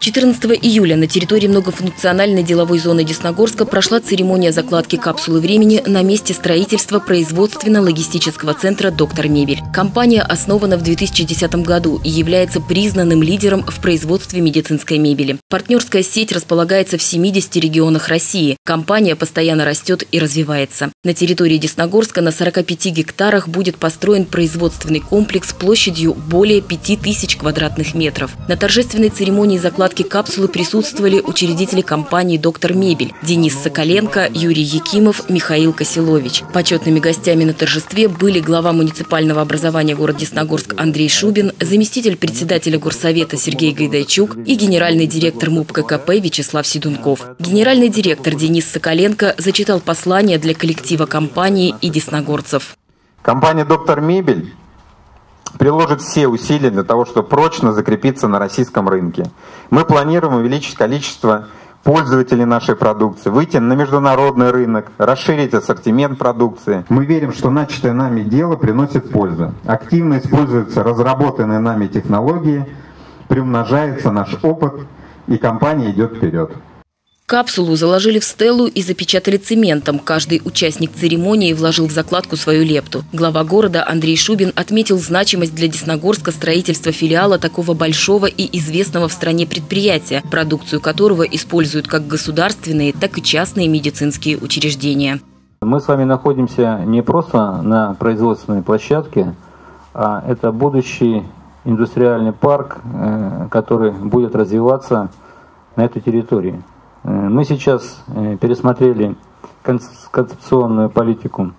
14 июля на территории многофункциональной деловой зоны Десногорска прошла церемония закладки капсулы времени на месте строительства производственно-логистического центра «Доктор Мебель». Компания основана в 2010 году и является признанным лидером в производстве медицинской мебели. Партнерская сеть располагается в 70 регионах России. Компания постоянно растет и развивается. На территории Десногорска на 45 гектарах будет построен производственный комплекс площадью более 5000 квадратных метров. На торжественной церемонии закладки капсулы присутствовали учредители компании «Доктор Мебель» Денис Соколенко, Юрий Якимов, Михаил Косилович. Почетными гостями на торжестве были глава муниципального образования города Десногорск Андрей Шубин, заместитель председателя горсовета Сергей Гайдайчук и генеральный директор МУП ККП Вячеслав Седунков. Генеральный директор Денис Соколенко зачитал послание для коллектива компании и десногорцев. Компания «Доктор Мебель» приложит все усилия для того, чтобы прочно закрепиться на российском рынке. Мы планируем увеличить количество пользователей нашей продукции, выйти на международный рынок, расширить ассортимент продукции. Мы верим, что начатое нами дело приносит пользу. Активно используются разработанные нами технологии, приумножается наш опыт, и компания идет вперед. Капсулу заложили в стелу и запечатали цементом. Каждый участник церемонии вложил в закладку свою лепту. Глава города Андрей Шубин отметил значимость для Десногорска строительства филиала такого большого и известного в стране предприятия, продукцию которого используют как государственные, так и частные медицинские учреждения. Мы с вами находимся не просто на производственной площадке, а это будущий индустриальный парк, который будет развиваться на этой территории. Мы сейчас пересмотрели концепционную политику,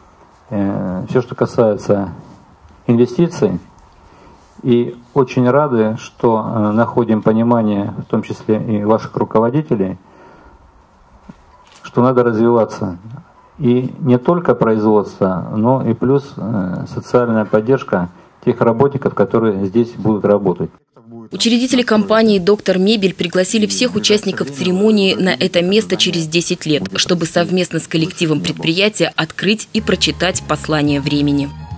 все, что касается инвестиций, и очень рады, что находим понимание, в том числе и ваших руководителей, что надо развиваться. И не только производство, но и плюс социальная поддержка тех работников, которые здесь будут работать. Учредители компании «Доктор Мебель» пригласили всех участников церемонии на это место через 10 лет, чтобы совместно с коллективом предприятия открыть и прочитать послание времени.